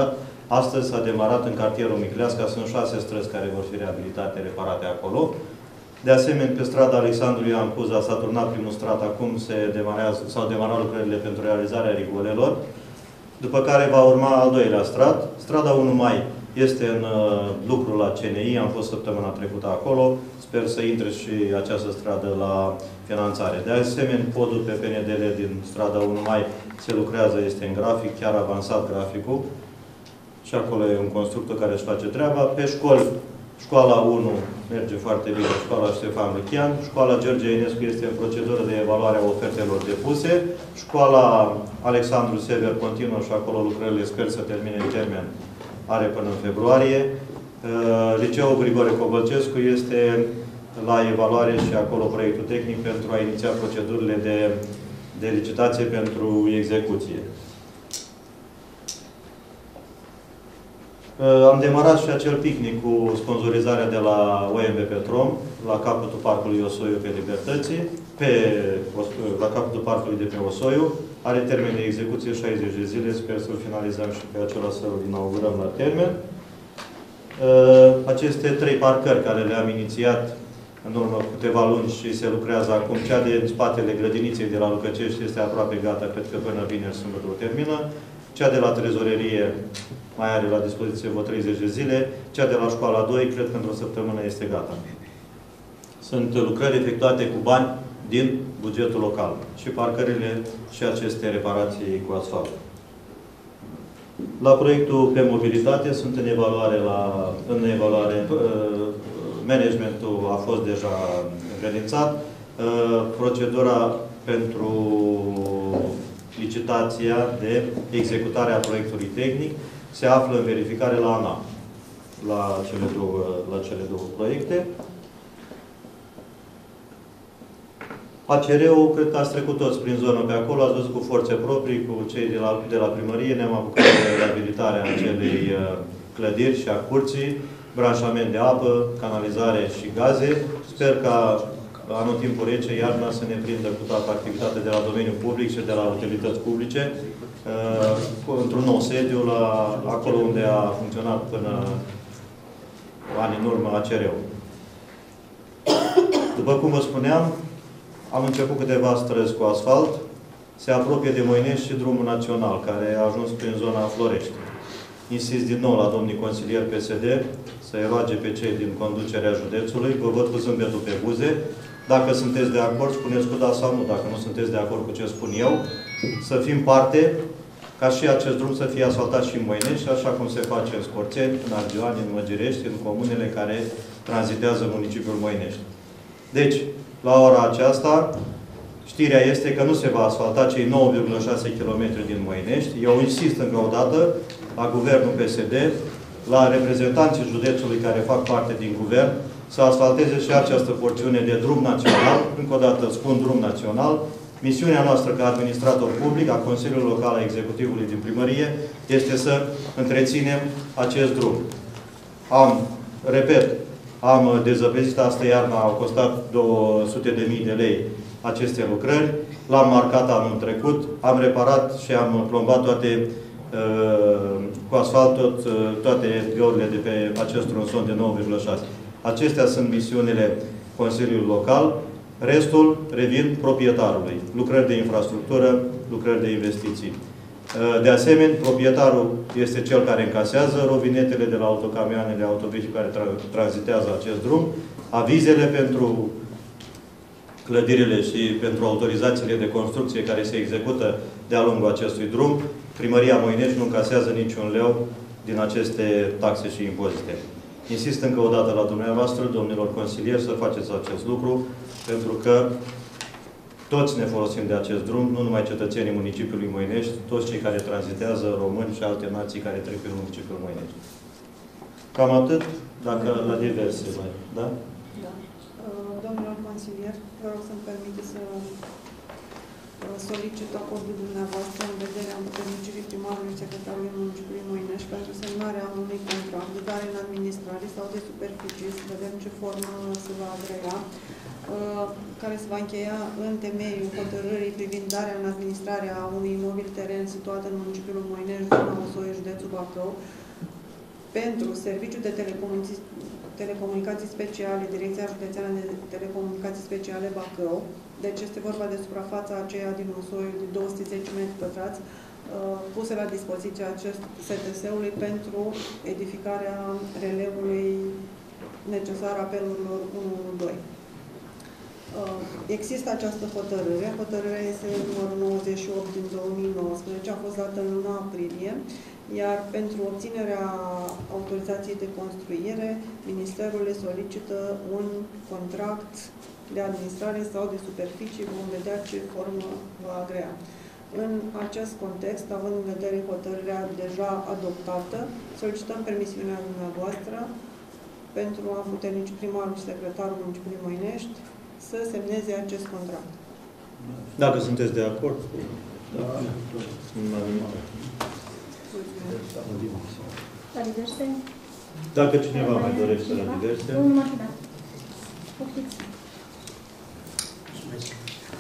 Astăzi s-a demarat în cartierul Micleasca, sunt șase străzi care vor fi reabilitate, reparate acolo. De asemenea, pe strada Alexandru Ioan Cuza s-a turnat primul strat, acum se demarează, s-au demarat lucrările pentru realizarea rigolelor, după care va urma al doilea strat. Strada unu mai este în uh, lucru la C N I, am fost săptămâna trecută acolo, sper să intre și această stradă la finanțare. De asemenea, podul pe P N D L din strada unu mai se lucrează, este în grafic, chiar avansat graficul, și acolo e un constructor care își face treaba. Pe școli, școala unu merge foarte bine, școala Ștefan Lucian, școala George Enescu este în procedură de evaluare a ofertelor depuse, școala Alexandru Sever continuă și acolo lucrările sper să termine în termen, are până în februarie. Liceul Grigore Cobălcescu este la evaluare și acolo proiectul tehnic pentru a iniția procedurile de, de licitație pentru execuție. Am demarat și acel picnic cu sponsorizarea de la O M B Petrom, la capătul Parcului Osoiu pe Libertății, pe, la capătul Parcului de pe Osoiu. Are termen de execuție șaizeci de zile, sper să-l finalizăm și pe acela să-l inaugurăm la termen. Aceste trei parcări care le-am inițiat în urmă câteva luni și se lucrează acum, cea de spatele grădiniței de la Lucăcești este aproape gata, cred că până vineri sâmbătă o termină. Cea de la trezorerie mai are la dispoziție vreo treizeci de zile. Cea de la școala doi, cred că într-o săptămână este gata. Sunt lucrări efectuate cu bani din bugetul local. Și parcările și aceste reparații cu asfalt. La proiectul pe mobilitate sunt în evaluare, la, în evaluare managementul a fost deja îngrădințat. Procedura pentru licitația de executare a proiectului tehnic se află în verificare la ANAP, la cele două, la cele două proiecte. A C R-ul, cred că ați trecut toți prin zonă pe acolo, ați văzut cu forțe proprii, cu cei de la, de la primărie, ne-am apucat de reabilitarea acelei clădiri și a curții, branșament de apă, canalizare și gaze. Sper ca anul timpul rece, iarna, să ne prindă cu toată activitatea de la domeniul public și de la utilități publice, uh, într-un nou sediu, la, acolo unde a funcționat până ani în urmă A C R-ul. După cum vă spuneam, am început câteva străzi cu asfalt, se apropie de Moinești și drumul național, care a ajuns prin zona Florești. Insist din nou la domnii consilieri P S D să-i roage pe cei din conducerea județului, vă văd cu zâmbetul pe buze. Dacă sunteți de acord, spuneți cu da sau nu. Dacă nu sunteți de acord cu ce spun eu, să fim parte ca și acest drum să fie asfaltat și în Moinești, așa cum se face în Scorțeni, în Argeoani, în Măgirești, în comunele care tranzitează municipiul Moinești. Deci, la ora aceasta, știrea este că nu se va asfalta cei nouă virgulă șase kilometri din Moinești. Eu insist încă o dată la Guvernul P S D, la reprezentanții județului care fac parte din Guvern, să asfalteze și această porțiune de drum național. Încă o dată spun drum național. Misiunea noastră ca administrator public, a Consiliului Local, a Executivului din Primărie, este să întreținem acest drum. Am, repet, am dezăpezit asta iarna, au costat două sute de mii de lei aceste lucrări. L-am marcat anul trecut, am reparat și am plombat toate cu asfalt tot, toate găurile de pe acest tronson de nouă virgulă șase. Acestea sunt misiunile Consiliului Local. Restul revin proprietarului. Lucrări de infrastructură, lucrări de investiții. De asemenea, proprietarul este cel care încasează rovinetele de la autocamioanele, autovehicule care tra tranzitează acest drum, avizele pentru clădirile și pentru autorizațiile de construcție care se execută de-a lungul acestui drum. Primăria Moinești nu încasează niciun leu din aceste taxe și impozite. Insist încă o dată la dumneavoastră, domnilor consilieri, să faceți acest lucru, pentru că toți ne folosim de acest drum, nu numai cetățenii municipiului Moinești, toți cei care tranzitează, români și alte nații care trec prin municipiul Moinești. Cam atât, dacă la diverse mai. Da? Da. Domnilor consilieri, vă rog să-mi permite să solicit acordul dumneavoastră în vederea împuternicirii primarului și secretarului municipiului Moinești pentru semnarea unui contract de dare în administrare sau de superficie, să vedem ce formă se va agrega, care se va încheia în temeiul hotărârii privind darea în administrare a unui imobil teren situat în municipiul Moinești, zona Osoiu, județul Bacău, Pentru Serviciul de Telecomunicații, Telecomunicații Speciale, Direcția Județeană de Telecomunicații Speciale Bacău, deci este vorba de suprafața aceea din un soi de două sute zece metri pătrați, puse la dispoziția acest S T S-ului pentru edificarea relevului necesar apelurilor unu unu doi. Există această hotărâre. Hotărârea este numărul nouăzeci și opt din două mii nouăsprezece, a fost dată în luna aprilie, iar pentru obținerea autorizației de construire, Ministerul le solicită un contract de administrare sau de superficie, vom vedea ce formă va agrea. În acest context, având în vedere hotărârea deja adoptată, solicităm permisiunea dumneavoastră pentru a puternici primarul și secretarul municipiului Moinești să semneze acest contract. Dacă sunteți de acord. Da. La diverse? Dacă cineva mai dorește la diverse. Domnul Machina. Poftiți. Mulțumesc.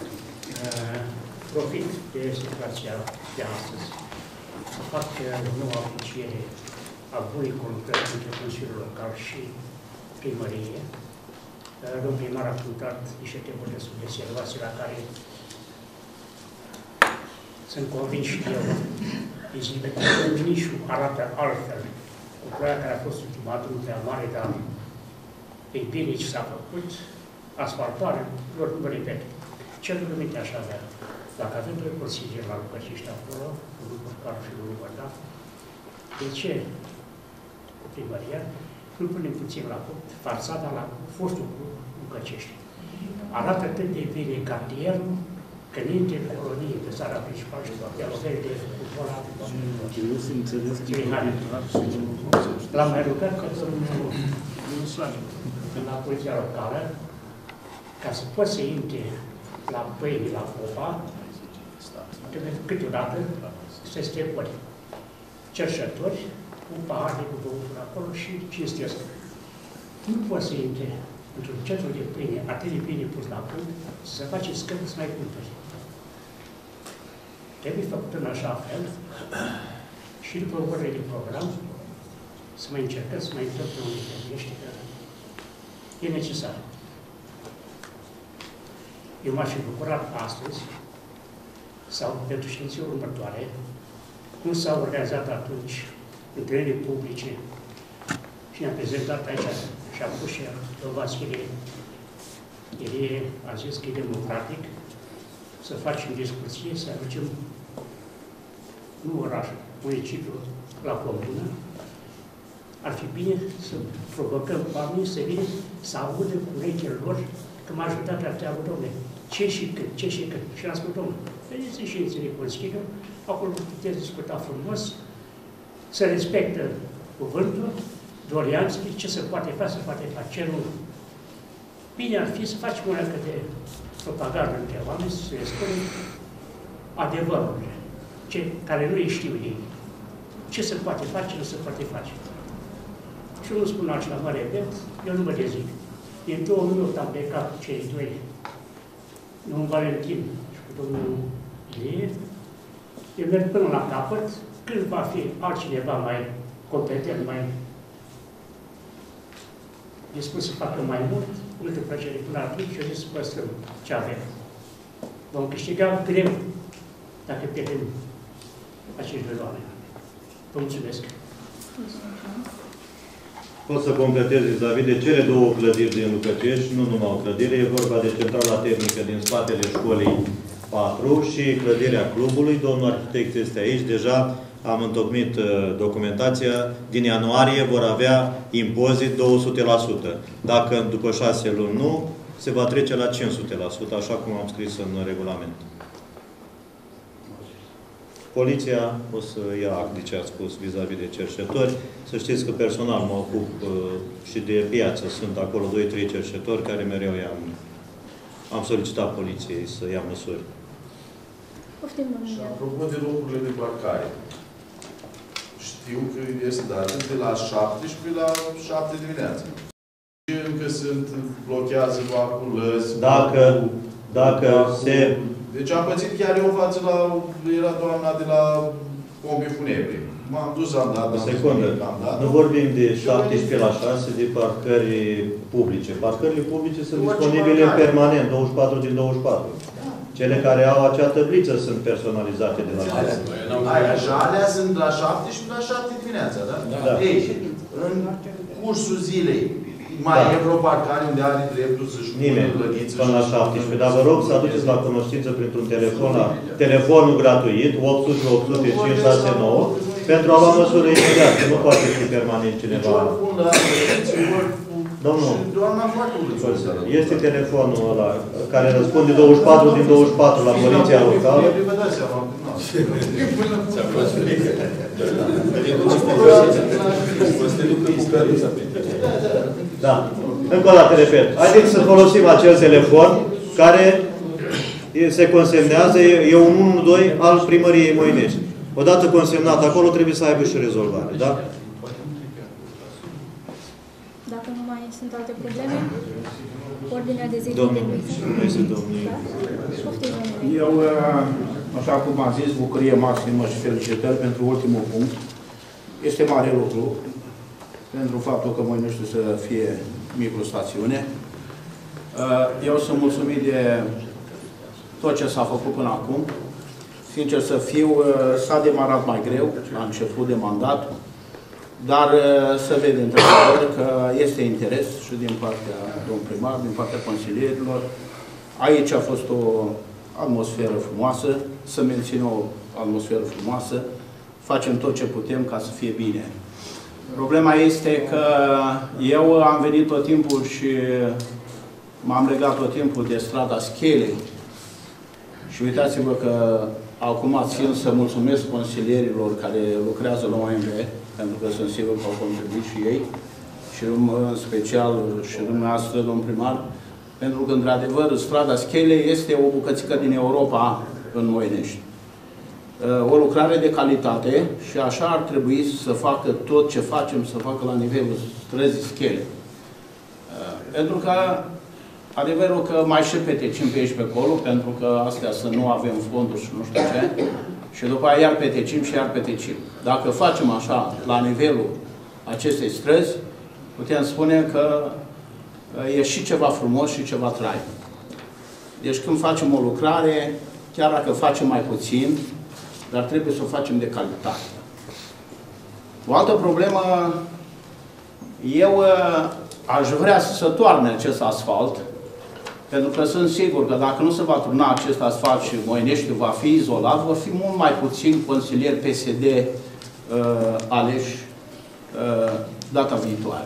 Profit de situația de astăzi. Fac nouă apreciere a bunei conlucrări între Consiliul Local și Primărie. Domnul primar a punctat niște temuri destul de serioase la care sunt convins și eu. Vizibil că nici arată altfel. Cu ploaia care a fost ultimat nu prea mare, dar e bine ce s-a făcut. Asfaltare, nu vă repet. Ce rugăminte aș avea? Dacă avem doi consilieri la Lucăcești acolo, unul Porcar și unul Bărdat, de ce primăria nu punem puțin la punct fațada la fostul Lucăcești? Arată atât de bine cartierul, că niște colonie pe țara principală și toate alocări de fotbal. L-am mai rugat că la poliția locală, ca să poți să intre la pâine, la popa, trebuie câteodată să strecori cerșători cu pahare cu băutură acolo și cinstesc. Nu poți să intre într-un centru de pâine atât de bine pus la punct, să se face scări să mai cumpări. Trebuie făcut în așa fel și după orele de program să mai încercăm să mai intrăm pe unde trebuiește că e necesar. Eu m-aș fi bucurat astăzi sau pentru ședințele următoare, cum s-au organizat atunci întâlniri publice și ne-a prezentat aici și a pus și Vasile, el a zis că e democratic, să facem discuție, să aducem nu orașul, municipiul la comună. Ar fi bine să provocăm oamenii să vină să audă cu urechile lor că majoritatea ar treabă, domnule, ce și cât, ce și cât. Și am spus, domnule, veniți în ședințele Consiliului, acolo puteți discuta frumos, să respectă cuvântul, doleanțele, ce se poate face, se poate face, ce nu. Bine ar fi să facem o leacă de propagandă între oameni, să le spunem adevărul, ce, care nu știu ei. Ce se poate face, ce nu se poate face. Și eu nu spun altceva, mă repet, eu nu mă dezic. Din două mii opt am plecat cu cei doi, domnul Valentin și cu domnul Ilie. Eu merg până la capăt, când va fi altcineva mai competent, mai dispus să facă mai mult, multă plăcere până atunci, eu zic să păstrăm ce avem. Vom câștiga greu dacă pierdem acești doi oameni. Vă mulțumesc. Pot să completez vis-a-vis de cele două clădiri din Lucăcești, nu numai o clădire, e vorba de centrala tehnică din spatele școlii patru și clădirea clubului. Domnul arhitect este aici, deja am întocmit documentația. Din ianuarie vor avea impozit două sute la sută. Dacă după șase luni nu, se va trece la cinci sute la sută, așa cum am scris în regulament. Poliția o să ia act de ce a spus vis-a-vis de cerșetori. Să știți că personal mă ocup uh, și de piață. Sunt acolo doi trei cerșetori care mereu i-am am solicitat poliției să ia măsuri. Și apropo de locurile de parcare, știu că este dat de la șaptesprezece la șapte dimineața. Și încă sunt, blochează cu aculăzi. Dacă, cu, dacă cu, se... Deci am pățit chiar eu în față la... Era doamna de la pompe funebri. M-am dus, am dat, O secundă. Nu vorbim de șaptesprezece la șase de parcări publice. Parcările publice sunt disponibile permanent, douăzeci și patru din douăzeci și patru. Cele care au acea tabliță sunt personalizate de la șase. Așa, alea sunt la șapte și la șapte dimineața, da? Da. Ei, în cursul zilei, mai Da. e vreo parcare unde are dreptul să-și pună lădiță? Până la șaptesprezece. Dar vă rog să aduceți la cunoștință printr-un telefon, la telefonul gratuit, opt sute opt sute cinci șase nouă, pentru a lua măsură imediată. Nu poate fi permanent cineva. Domnul, este telefonul ăla care răspunde douăzeci și patru din douăzeci și patru la poliția locală. Da. Încă o dată repet. Haideți să folosim acel telefon care se consemnează, e un unu unu doi al primăriei Moinești. Odată consemnat acolo, trebuie să aibă și rezolvare. Da? Dacă nu mai sunt alte probleme, ordinea de zi Domnul, de este domnul. Eu, așa cum am zis, bucurie maximă și felicitări pentru ultimul punct. Este mare lucru pentru faptul că Moineștiul să fie microstațiune. Eu sunt mulțumit de tot ce s-a făcut până acum. Sincer să fiu, s-a demarat mai greu la început de mandat, dar se vede într-adevăr că este interes și din partea domnului primar, din partea consilierilor. Aici a fost o atmosferă frumoasă, să mențină o atmosferă frumoasă, facem tot ce putem ca să fie bine. Problema este că eu am venit tot timpul și m-am legat tot timpul de strada Schelei. Și uitați-vă că acum țin să mulțumesc consilierilor care lucrează la O M V, pentru că sunt sigur că au contribuit și ei, și în special și dumneavoastră, domn primar, pentru că, într-adevăr, strada Schelei este o bucățică din Europa în Moinești. O lucrare de calitate și așa ar trebui să facă tot ce facem, să facă la nivelul străzii Schelei. Pentru că adevărul că mai și petecim pe aici pe acolo, pentru că astea să nu avem fonduri și nu știu ce, și după aia iar petecim și iar petecim. Dacă facem așa, la nivelul acestei străzi, putem spune că e și ceva frumos și ceva trai. Deci când facem o lucrare, chiar dacă facem mai puțin, dar trebuie să o facem de calitate. O altă problemă, eu aș vrea să se toarne acest asfalt, pentru că sunt sigur că dacă nu se va turna acest asfalt și Moineștiul va fi izolat, vor fi mult mai puțini consilieri P S D uh, aleși uh, data viitoare.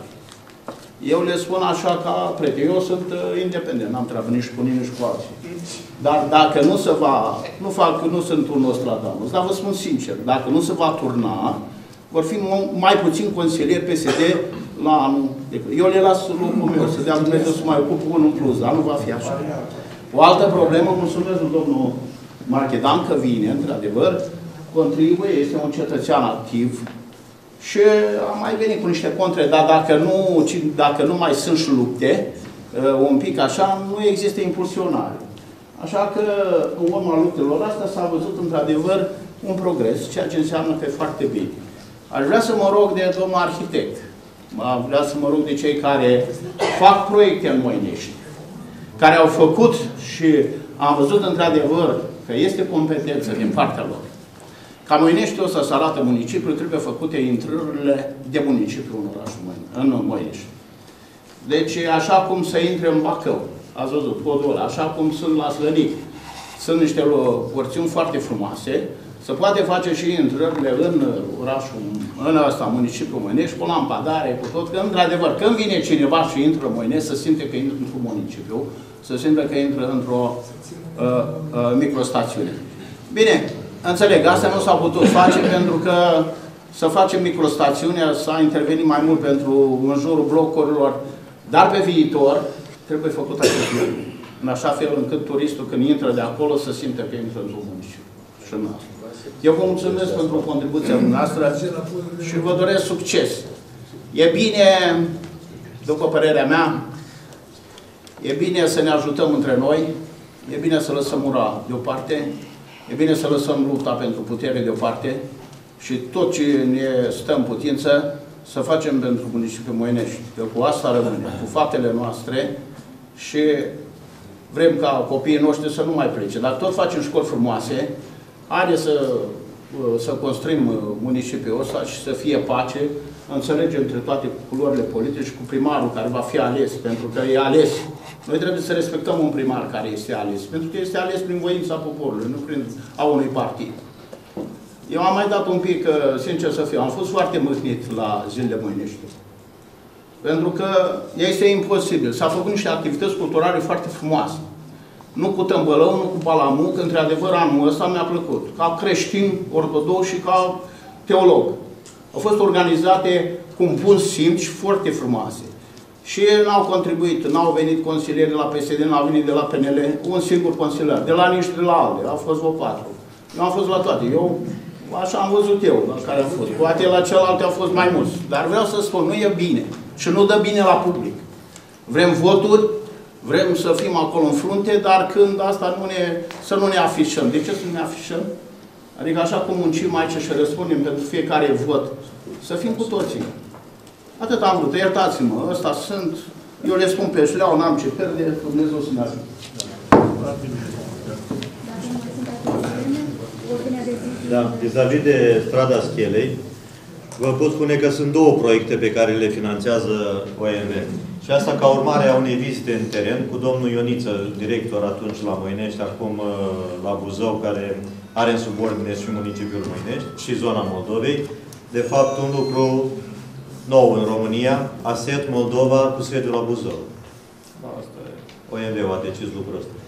Eu le spun așa ca prieten, eu sunt uh, independent, n-am treabă nici cu nimeni, nici cu alții. Dar dacă nu se va, nu fac, nu sunt un Nostradamus, dar vă spun sincer, dacă nu se va turna, vor fi mai puțini consilieri P S D la anul. Eu le las locul meu, să dea Dumnezeu să mai ocup unul în plus, dar nu va fi așa. O altă problemă, mulțumesc lui domnul Marchedan că vine, într-adevăr, contribuie, este un cetățean activ și am mai venit cu niște contre, dar dacă nu, dacă nu mai sunt și lupte, un pic așa, nu există impulsionare. Așa că, în urma luptelor astea, s-a văzut într-adevăr un progres, ceea ce înseamnă că e foarte bine. Aș vrea să mă rog de domnul arhitect, aș vrea să mă rog de cei care fac proiecte în Moinești, care au făcut și am văzut într-adevăr că este competență din partea lor. Ca Moineștiul ăsta să arată municipiul, trebuie făcute intrările de municipiu în orașul în Moinești. Deci, așa cum să intre în Bacău, ați văzut, podul ăla, așa cum sunt la Slănic, sunt niște porțiuni foarte frumoase, se poate face și intrările în orașul, în ăsta, municipiul Moinești, cu lampadare, cu tot, că, într-adevăr, când vine cineva și intră în Moinești, să simte că intră într-un municipiu, să simte că intră într-o uh, uh, microstațiune. Bine, înțeleg, asta nu s-a putut face pentru că să facem microstațiunea, s-a intervenit mai mult pentru în jurul blocurilor, dar pe viitor trebuie făcut acest lucru, în așa fel încât turistul, când intră de acolo, să simte că intră într-un municipiu. Și în asta. Eu vă mulțumesc pentru contribuția dumneavoastră și vă doresc succes. E bine, după părerea mea, e bine să ne ajutăm între noi, e bine să lăsăm ura deoparte, e bine să lăsăm lupta pentru putere deoparte și tot ce ne stă în putință să facem pentru municipiul Moinești. Că cu asta rămâne, cu faptele noastre și vrem ca copiii noștri să nu mai plece. Dacă tot facem școli frumoase, haideți să, să construim municipiul ăsta și să fie pace, înțelegem între toate culorile politice și cu primarul care va fi ales, pentru că e ales. Noi trebuie să respectăm un primar care este ales, pentru că este ales prin voința poporului, nu prin a unui partid. Eu am mai dat un pic, sincer să fiu, am fost foarte mâhnit la Zilele Moinești. Pentru că este imposibil. S-au făcut niște activități culturale foarte frumoase. Nu cu tămbălău, nu cu palamuc, într-adevăr anul ăsta mi-a plăcut. Ca creștin ortodox și ca teolog. Au fost organizate cu un bun simț și foarte frumoase. Și n-au contribuit, n-au venit consilieri de la P S D, n-au venit de la P N L, un singur consilier, de la nici de la alte, au fost vreo patru. Eu am fost la toate. Eu, așa am văzut eu, la care am fost. Poate la celelalte au fost mai mulți. Dar vreau să spun, nu e bine. Și nu dă bine la public. Vrem voturi, vrem să fim acolo în frunte, dar când asta nu ne, să nu ne afișăm. De ce să nu ne afișăm? Adică așa cum muncim aici și răspundem pentru fiecare vot, să fim cu toții. Atât am vrut, iertați-mă, ăsta sunt, eu le spun pe șleau, n-am ce pierde, Dumnezeu să ne ajute. Da, vis-a-vis de strada Schelei, vă pot spune că sunt două proiecte pe care le finanțează O M V. Și asta ca urmare a unei vizite în teren cu domnul Ioniță, director atunci la Moinești, acum la Buzău, care are în subordine și municipiul Moinești și zona Moldovei. De fapt, un lucru nou în România, ASET Moldova cu sediul la Buzău. O M V-ul a decis lucrul ăsta.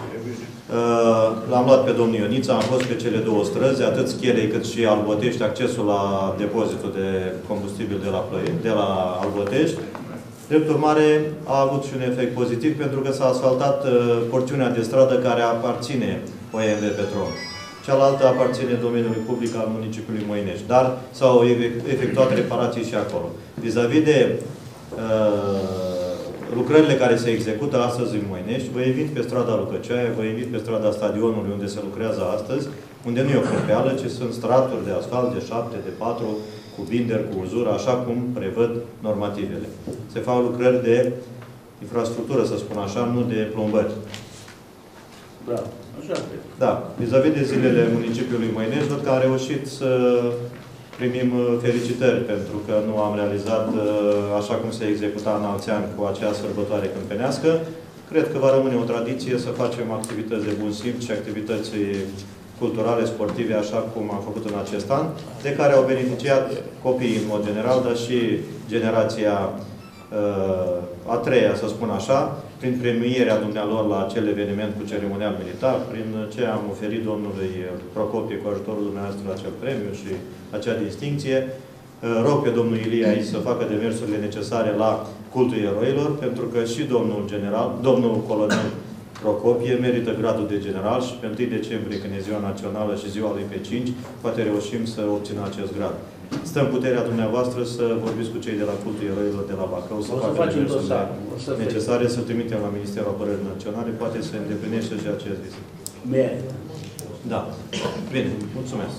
L-am luat pe domnul Ionița, am fost pe cele două străzi, atât Schelei cât și Albotești, accesul la depozitul de combustibil de la, Plăie, de la Albotești. Drept urmare, a avut și un efect pozitiv pentru că s-a asfaltat porțiunea de stradă care aparține O M V Petrom. Cealaltă aparține domeniului public al municipiului Moinești. Dar s-au efectuat reparații și acolo. Vis-a-vis de uh, lucrările care se execută astăzi în Moinești, vă invit pe strada Lucăceaia, vă invit pe strada stadionului unde se lucrează astăzi, unde nu e o cârpeală, ci sunt straturi de asfalt de șapte, de patru, cu binder, cu uzură, așa cum prevăd normativele. Se fac lucrări de infrastructură, să spun așa, nu de plombări. Da, așa cred. Da. Vis-a-vis de zilele municipiului Moinești, văd că am reușit să primim felicitări pentru că nu am realizat așa cum se executa în alți ani cu acea sărbătoare câmpenească. Cred că va rămâne o tradiție să facem activități de bun simț și activități culturale, sportive, așa cum am făcut în acest an, de care au beneficiat copiii în mod general, dar și generația a treia, să spun așa, prin premierea dumnealor la acel eveniment cu ceremonial militar, prin ce am oferit domnului Procopie cu ajutorul dumneavoastră acel premiu și acea distincție. Rog pe domnul Ilie aici să facă demersurile necesare la cultul eroilor, pentru că și domnul general, domnul colonel Procopie merită gradul de general și pe întâi decembrie, când e ziua națională și ziua lui pe cinci, poate reușim să obținem acest grad. Stă în puterea dumneavoastră să vorbiți cu cei de la cultul eroilor de la Bacău, să facă demersurile necesare, să trimitem la Ministerul Apărării Naționale, poate să îndeplinește și acest vis. Bine. Da. Bine. Mulțumesc.